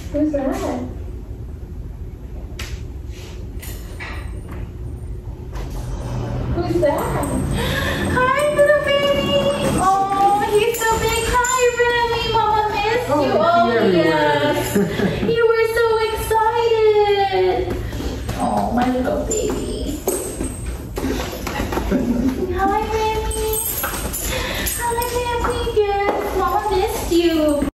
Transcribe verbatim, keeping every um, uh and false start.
Who's that? Who's that? Hi, little baby. Oh, he's so big. Hi, Remy. Mama missed Oh, you. Oh, yes. yes. You were so excited. Oh, my little baby.